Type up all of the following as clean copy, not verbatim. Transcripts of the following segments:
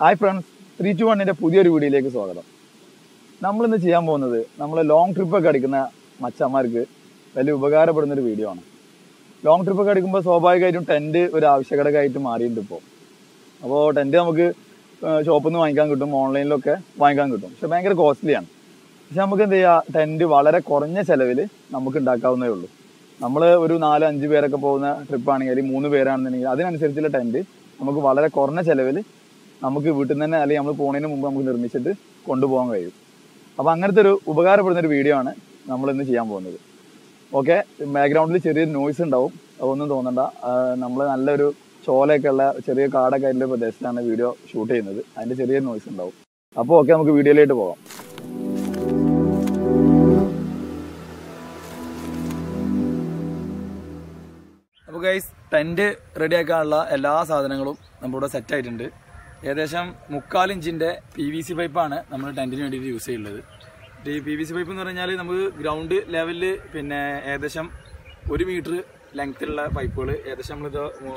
Hi friends, 3-2-1 പുതിയൊരു വീഡിയോയിലേക്ക് സ്വാഗതം. നമ്മളിന്ന് ചെയ്യാൻ പോകുന്നത് നമ്മൾ ലോങ് ട്രിപ്പൊക്കെ അടിക്കുന്ന മച്ചന്മാർക്ക് വലിയ ഉപകാരപ്പെടുന്നൊരു വീഡിയോ ആണ്. ലോങ് ട്രിപ്പൊക്കെ അടിക്കുമ്പോൾ സ്വാഭാവികമായിട്ടും ടെൻറ്റ് ഒരു ആവശ്യഘടകമായിട്ട് മാറിയിട്ടുണ്ട് ഇപ്പോൾ. അപ്പോൾ ടെൻറ്റ് നമുക്ക് ഷോപ്പിൽ നിന്ന് വാങ്ങിക്കാൻ കിട്ടും, ഓൺലൈനിലൊക്കെ വാങ്ങിക്കാൻ കിട്ടും. പക്ഷെ ഭയങ്കര കോസ്റ്റ്ലിയാണ്. പക്ഷെ നമുക്ക് എന്ത് ചെയ്യുക, ടെൻറ്റ് വളരെ കുറഞ്ഞ ചിലവിൽ നമുക്ക് ഉണ്ടാക്കാവുന്നേ ഉള്ളൂ. നമ്മൾ ഒരു 4-5 പേരൊക്കെ പോകുന്ന ട്രിപ്പാണെങ്കിൽ 3 പേരാണെന്നുണ്ടെങ്കിൽ അതിനനുസരിച്ചുള്ള ടെൻറ്റ് നമുക്ക് വളരെ കുറഞ്ഞ ചിലവിൽ നമുക്ക് വീട്ടിൽ നിന്ന് തന്നെ അല്ലെങ്കിൽ നമ്മൾ പോകുന്നതിന് മുമ്പ് നമുക്ക് നിർമ്മിച്ചിട്ട് കൊണ്ടുപോകാൻ കഴിയും. അപ്പോൾ അങ്ങനത്തെ ഒരു ഉപകാരപ്പെടുന്നൊരു വീഡിയോ ആണ് നമ്മളിന്ന് ചെയ്യാൻ പോകുന്നത്. ഓക്കെ, ബാക്ക്ഗ്രൗണ്ടിൽ ചെറിയൊരു നോയ്സ് ഉണ്ടാവും, അതൊന്നും തോന്നണ്ട. നമ്മൾ നല്ലൊരു ചോലയൊക്കെ ഉള്ള ചെറിയ കാടൊക്കെ ആയിട്ടുള്ള പ്രദേശത്താണ് വീഡിയോ ഷൂട്ട് ചെയ്യുന്നത്. അതിൻ്റെ ചെറിയൊരു നോയ്സ് ഉണ്ടാവും. അപ്പോൾ ഓക്കെ, നമുക്ക് വീഡിയോയിലേക്ക് പോകാം. അപ്പോൾ ഗൈസ്, ടെൻറ്റ് റെഡിയാക്കാനുള്ള എല്ലാ സാധനങ്ങളും നമ്മളിവിടെ സെറ്റായിട്ടുണ്ട്. ഏകദേശം 3/4 ഇഞ്ചിൻ്റെ PVC പൈപ്പാണ് നമ്മൾ ടെൻറ്റിന് വേണ്ടിയിട്ട് യൂസ് ചെയ്യുന്നത്. ഈ PVC പൈപ്പ് എന്ന് പറഞ്ഞാൽ നമുക്ക് ഗ്രൗണ്ട് ലെവലിൽ പിന്നെ ഏകദേശം 1 മീറ്റർ ലെങ്ത്തിലുള്ള പൈപ്പുകൾ ഏകദേശം നമ്മളിത്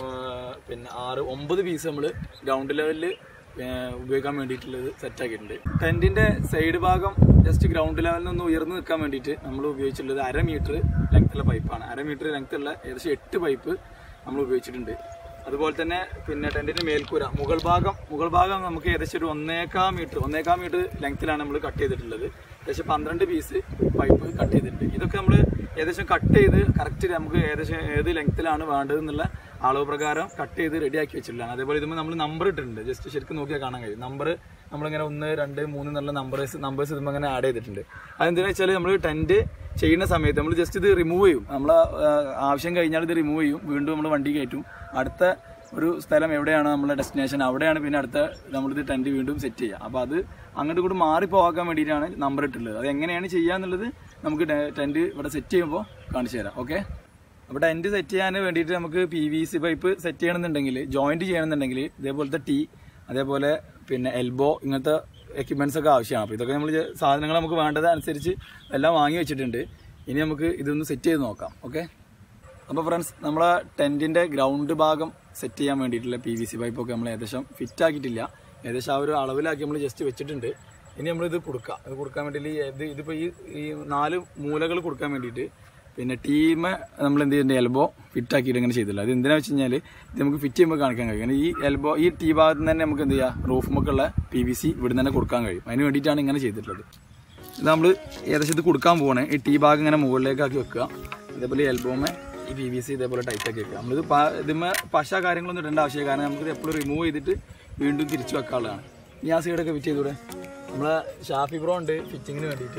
6-9 പീസ് നമ്മൾ ഗ്രൗണ്ട് ലെവലിൽ ഉപയോഗിക്കാൻ വേണ്ടിയിട്ടുള്ളത് സെറ്റാക്കിയിട്ടുണ്ട്. ടെൻറ്റിൻ്റെ സൈഡ് ഭാഗം ജസ്റ്റ് ഗ്രൗണ്ട് ലെവലിൽ നിന്ന് ഉയർന്നു നിൽക്കാൻ വേണ്ടിയിട്ട് നമ്മൾ ഉപയോഗിച്ചിട്ടുള്ളത് 1/2 മീറ്റർ ലെങ്ത്തുള്ള പൈപ്പാണ്. 1/2 മീറ്റർ ലെങ്ത്തുള്ള ഏകദേശം 8 പൈപ്പ് നമ്മൾ ഉപയോഗിച്ചിട്ടുണ്ട്. അതുപോലെ തന്നെ പിന്നെ ടെൻറ്റിൻ്റെ മേൽക്കൂര മുകൾ ഭാഗം നമുക്ക് ഏകദേശം ഒരു 1.25 മീറ്റർ ലെങ്ത്തിലാണ് നമ്മൾ കട്ട് ചെയ്തിട്ടുള്ളത്. ഏകദേശം 12 പീസ് പൈപ്പ് കട്ട് ചെയ്തിട്ടുണ്ട്. ഇതൊക്കെ നമ്മൾ ഏകദേശം കട്ട് ചെയ്ത് കറക്റ്റ് നമുക്ക് ഏകദേശം ഏത് ലെങ്ത്തിലാണ് വേണ്ടതെന്നുള്ള അളവ് പ്രകാരം കട്ട് ചെയ്ത് റെഡിയാക്കി വെച്ചിട്ടുള്ളതാണ്. അതേപോലെ ഇതുമ്പോൾ നമ്മൾ നമ്പർ ഇട്ടിട്ടുണ്ട്. ജസ്റ്റ് ശരിക്കും നോക്കിയാൽ കാണാൻ കഴിയും. നമ്പർ നമ്മളിങ്ങനെ 1, 2, 3 എന്നുള്ള നമ്പേഴ്സ് ഇതുമ്പോൾ അങ്ങനെ ആഡ് ചെയ്തിട്ടുണ്ട്. അതെന്താണെന്ന് വെച്ചാൽ നമ്മൾ ടെൻറ്റ് ചെയ്യുന്ന സമയത്ത് നമ്മൾ ജസ്റ്റ് ഇത് റിമൂവ് ചെയ്യും. നമ്മൾ ആവശ്യം കഴിഞ്ഞാൽ ഇത് റിമൂവ് ചെയ്യും, വീണ്ടും നമ്മൾ വണ്ടി കയറ്റും. അടുത്ത ഒരു സ്ഥലം എവിടെയാണ് നമ്മളെ ഡെസ്റ്റിനേഷൻ, അവിടെയാണ് പിന്നെ അടുത്ത നമ്മളിത് ടെൻറ്റ് വീണ്ടും സെറ്റ് ചെയ്യുക. അപ്പോൾ അത് അങ്ങോട്ട് കൂടി മാറിപ്പോകാൻ വേണ്ടിയിട്ടാണ് നമ്പർ ഇട്ടുള്ളത്. അത് എങ്ങനെയാണ് ചെയ്യുക എന്നുള്ളത് നമുക്ക് ടെൻറ്റ് ഇവിടെ സെറ്റ് ചെയ്യുമ്പോൾ കാണിച്ചു തരാം. ഓക്കെ, അപ്പോൾ ടെൻറ്റ് സെറ്റ് ചെയ്യാൻ വേണ്ടിയിട്ട് നമുക്ക് PVC പൈപ്പ് സെറ്റ് ചെയ്യണമെന്നുണ്ടെങ്കിൽ, ജോയിൻറ്റ് ചെയ്യണമെന്നുണ്ടെങ്കിൽ ഇതേപോലത്തെ അതേപോലെ പിന്നെ എൽബോ ഇങ്ങനത്തെ എക്യുപ്മെൻറ്റ്സ് ഒക്കെ ആവശ്യമാണ്. അപ്പോൾ ഇതൊക്കെ നമ്മൾ സാധനങ്ങൾ നമുക്ക് വേണ്ടത് അനുസരിച്ച് എല്ലാം വാങ്ങി വെച്ചിട്ടുണ്ട്. ഇനി നമുക്ക് ഇതൊന്ന് സെറ്റ് ചെയ്ത് നോക്കാം. ഓക്കെ, അപ്പോൾ ഫ്രണ്ട്സ്, നമ്മളെ ടെൻറ്റിൻ്റെ ഗ്രൗണ്ട് ഭാഗം സെറ്റ് ചെയ്യാൻ വേണ്ടിയിട്ടുള്ള PVC പൈപ്പൊക്കെ നമ്മൾ ഏകദേശം ഫിറ്റ് ആക്കിയിട്ടില്ല. ഏകദേശം ആ ഒരു അളവിലാക്കി നമ്മൾ ജസ്റ്റ് വെച്ചിട്ടുണ്ട്. ഇനി നമ്മളിത് കൊടുക്കാൻ വേണ്ടിയിട്ട് ഇതിപ്പോൾ ഈ 4 മൂലകൾ കൊടുക്കാൻ വേണ്ടിയിട്ട് പിന്നെ നമ്മൾ എന്ത് ചെയ്യുന്നുണ്ട്, എൽബോ ഫിറ്റ് ആക്കിയിട്ട് ഇങ്ങനെ ചെയ്തില്ല. അത് എന്തിനാണെന്ന് വെച്ച് കഴിഞ്ഞാൽ ഇത് നമുക്ക് ഫിറ്റ് ചെയ്യുമ്പോൾ കാണിക്കാൻ കഴിയും. ഈ ടീ ഭാഗത്ത് നിന്ന് തന്നെ നമുക്ക് എന്ത് ചെയ്യുക, റൂഫുമൊക്കെയുള്ള PVC ഇവിടെ നിന്ന് തന്നെ കൊടുക്കാൻ കഴിയും. അതിന് വേണ്ടിയിട്ടാണ് ഇങ്ങനെ ചെയ്തിട്ടുള്ളത്. ഇത് നമ്മൾ ഏകദേശം ഇത് കൊടുക്കാൻ പോകണേ. ഈ ടീ ഭാഗം ഇങ്ങനെ മുകളിലേക്കാക്കി വെക്കുക. ഇതേപോലെ എൽബോമേ ഈ PVC ഇതേപോലെ ടൈറ്റാക്കി വെക്കുക. നമ്മളിത് ഇതിന്മേ പശ കാര്യങ്ങളൊന്നും ഇടേണ്ട ആവശ്യമില്ല. കാരണം നമുക്കിത് എപ്പോഴും റിമൂവ് ചെയ്തിട്ട് വീണ്ടും തിരിച്ചു വെക്കാനുള്ളതാണ്. ഇനി ആ സൈഡൊക്കെ ഫിറ്റ് ചെയ്തൂടെ. നമ്മളെ ഷാഫി ബ്രോ ഉണ്ട് ഫിറ്റിങ്ങിന് വേണ്ടിയിട്ട്.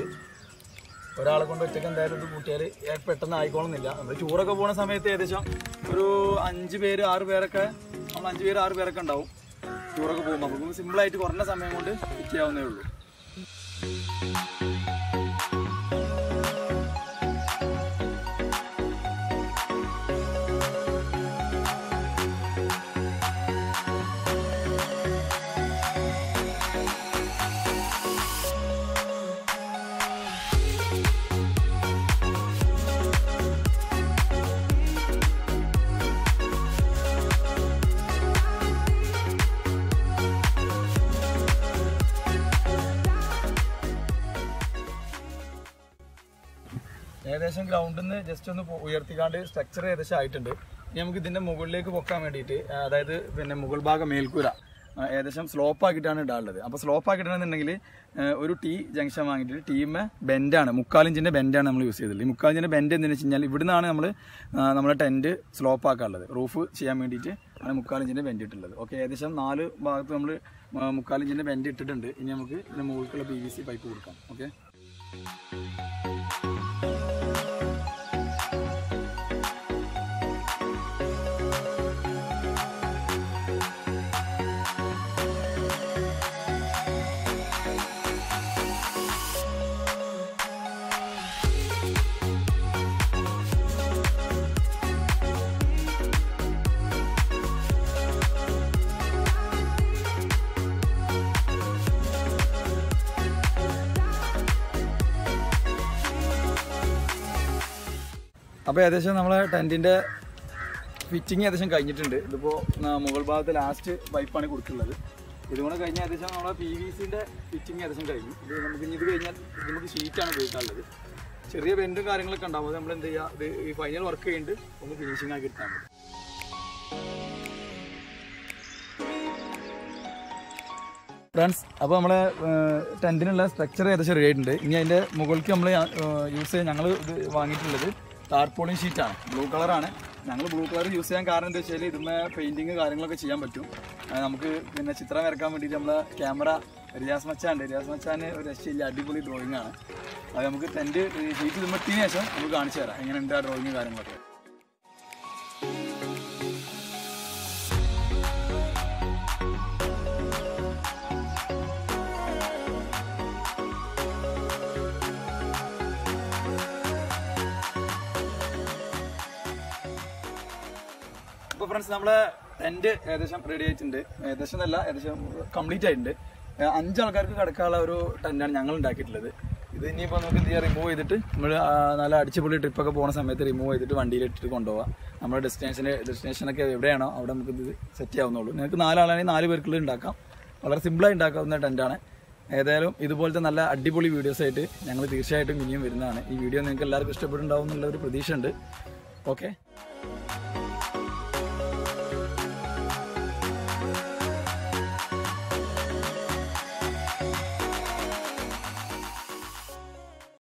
ഒരാളെ കൊണ്ട് ഒറ്റയ്ക്ക് എന്തായാലും ഇത് കൂട്ടിയാൽ പെട്ടെന്ന് ആയിക്കോളുന്നില്ല. നമ്മൾ ടൂറൊക്കെ പോകുന്ന സമയത്ത് ഏകദേശം ഒരു 5 പേര് 6 പേരൊക്കെ നമ്മൾ 5 പേര് 6 പേരൊക്കെ ഉണ്ടാവും ടൂറൊക്കെ പോകുമ്പോൾ. നമുക്ക് സിമ്പിളായിട്ട് കുറഞ്ഞ സമയം കൊണ്ട് ഫിറ്റ് ചെയ്യാവുന്നേ ഉള്ളൂ. ഏകദേശം ഗ്രൗണ്ടിൽ നിന്ന് ജസ്റ്റ് ഒന്ന് ഉയർത്തിക്കാണ്ട് സ്ട്രക്ചർ ഏകദേശം ആയിട്ടുണ്ട്. ഇനി നമുക്ക് ഇതിൻ്റെ മുകളിലേക്ക് പൊക്കാൻ വേണ്ടിയിട്ട്, അതായത് പിന്നെ മുകൾ ഭാഗം മേൽക്കൂര ഏകദേശം സ്ലോപ്പ് ആക്കിയിട്ടാണ് ഇടാനുള്ളത്. അപ്പോൾ സ്ലോപ്പ് ആക്കിയിട്ടുണ്ടെന്നുണ്ടെങ്കിൽ ഒരു ജംഗ്ഷൻ വാങ്ങിയിട്ട് ടീമ് ബെൻഡാണ്, 3/4 ഇഞ്ചിൻ്റെ ബെൻഡാണ് നമ്മൾ യൂസ് ചെയ്തത്. ഈ 3/4 ഇഞ്ചിൻ്റെ ബെൻഡ് എന്തെന്ന് വെച്ച് കഴിഞ്ഞാൽ ഇവിടുന്നാണ് നമ്മുടെ ടെൻറ്റ് സ്ലോപ്പ് ആക്കാനുള്ളത്. റൂഫ് ചെയ്യാൻ വേണ്ടിയിട്ട് ആണ് 3/4 ഇഞ്ചിൻ്റെ ബെൻഡ് ഇട്ടുള്ളത്. ഓക്കെ, ഏകദേശം 4 ഭാഗത്ത് നമ്മൾ 3/4 ഇഞ്ചിൻ്റെ ബെൻഡ് ഇട്ടിട്ടുണ്ട്. ഇനി നമുക്ക് ഇതിൻ്റെ മുകളിലുള്ള PVC പൈപ്പ് കൊടുക്കാം. ഓക്കെ, അപ്പോൾ ഏകദേശം നമ്മളെ ടെൻറ്റിൻ്റെ ഫിറ്റിംഗ് ഏകദേശം കഴിഞ്ഞിട്ടുണ്ട്. ഇതിപ്പോൾ മുകൾ ഭാഗത്ത് ലാസ്റ്റ് പൈപ്പാണ് കൊടുത്തിട്ടുള്ളത്. ഇതുകൊണ്ട് കഴിഞ്ഞാൽ ഏകദേശം നമ്മളെ PVCന്റെ ഫിറ്റിംഗ് ഏകദേശം കഴിഞ്ഞു. ഇത് കഴിഞ്ഞാൽ നമുക്ക് ഷീറ്റാണ് ഉപയോഗിക്കാനുള്ളത്. ചെറിയ ബെൻഡും കാര്യങ്ങളൊക്കെ ഉണ്ടാവും. നമ്മൾ എന്ത് ചെയ്യുക, ഇത് ഈ ഫൈനൽ വർക്ക് കഴിഞ്ഞിട്ട് ഒന്ന് ഫിനിഷിംഗ് ആക്കി എടുത്താൽ മതി. ഫ്രണ്ട്സ്, അപ്പോൾ നമ്മളെ ടെൻറ്റിനുള്ള സ്ട്രക്ചർ ഏകദേശം റെഡി ആയിട്ടുണ്ട്. ഇനി അതിൻ്റെ മുകൾക്ക് നമ്മൾ യൂസ് ചെയ്യാൻ ഞങ്ങൾ ഇത് വാങ്ങിയിട്ടുള്ളത് ടാർപോളിൻ ഷീറ്റാണ്. ബ്ലൂ കളറാണ്. ഞങ്ങൾ ബ്ലൂ കളർ യൂസ് ചെയ്യാൻ കാരണം എന്താ വെച്ചാൽ ഇതുമ്മേ പെയിൻറ്റിങ് കാര്യങ്ങളൊക്കെ ചെയ്യാൻ പറ്റും. നമുക്ക് പിന്നെ ചിത്രം വരക്കാൻ വേണ്ടിയിട്ട് നമ്മളെ ക്യാമറ റിയാസ് മച്ചാന് ഒരു രക്ഷയില്ല, അടിപൊളി ഡ്രോയിങ് ആണ്. അത് നമുക്ക് ടെൻറ്റ് ഷീറ്റ് ഇതുമ്പോൾ ഇട്ടതിന് ശേഷം നമുക്ക് കാണിച്ചു തരാം എങ്ങനെയുണ്ട് ആ ഡ്രോയിങ് കാര്യങ്ങളൊക്കെ. അപ്പോൾ ഫ്രണ്ട്സ്, നമ്മളെ ടെൻറ്റ് ഏകദേശം റെഡി ആയിട്ടുണ്ട്. ഏകദേശം കംപ്ലീറ്റ് ആയിട്ടുണ്ട്. 5 ആൾക്കാർക്ക് കിടക്കാനുള്ള ഒരു ടെൻറ്റാണ് ഞങ്ങൾ ഉണ്ടാക്കിയിട്ടുള്ളത്. ഇത് ഇനിയിപ്പോൾ നമുക്ക് എന്ത് ചെയ്യാം, റിമൂവ് ചെയ്തിട്ട് നമ്മൾ നല്ല അടിച്ചുപൊളി ട്രിപ്പൊക്കെ പോകുന്ന സമയത്ത് റിമൂവ് ചെയ്തിട്ട് വണ്ടിയിലിട്ടിട്ട് കൊണ്ടുപോകാം. നമ്മുടെ ഡെസ്റ്റിനേഷനൊക്കെ എവിടെയാണോ അവിടെ നമുക്ക് ഇത് സെറ്റ് ചെയ്യാവുന്നുള്ളൂ. നിങ്ങൾക്ക് 4 ആളാണെങ്കിൽ 4 പേർക്കുള്ളത് ഉണ്ടാക്കാം. വളരെ സിമ്പിളായി ഉണ്ടാക്കാവുന്ന ടെൻറ്റാണ്. ഏതായാലും ഇതുപോലത്തെ നല്ല അടിപൊളി വീഡിയോസായിട്ട് ഞങ്ങൾ തീർച്ചയായിട്ടും ഇനിയും വരുന്നതാണ്. ഈ വീഡിയോ നിങ്ങൾക്ക് എല്ലാവർക്കും ഇഷ്ടപ്പെട്ടുണ്ടാവും എന്നുള്ള ഒരു പ്രതീക്ഷ ഉണ്ട്. ഓക്കെ.